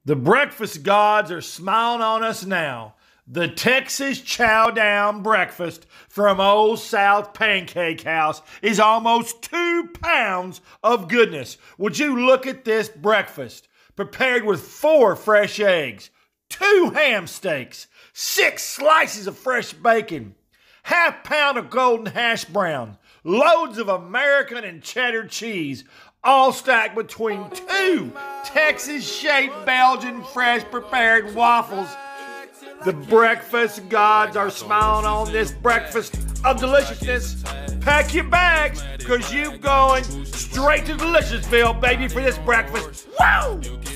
The breakfast gods are smiling on us now. The Texas Chow Down breakfast from Old South Pancake House is almost 2 pounds of goodness. Would you look at this breakfast? Prepared with 4 fresh eggs, 2 ham steaks, 6 slices of fresh bacon, ½ pound of golden hash brown, loads of American and cheddar cheese, all stacked between 2 Texas-shaped Belgian fresh prepared waffles. The breakfast gods are smiling on this breakfast of deliciousness. Pack your bags, cause you're going straight to Deliciousville, baby, for this breakfast. Woo!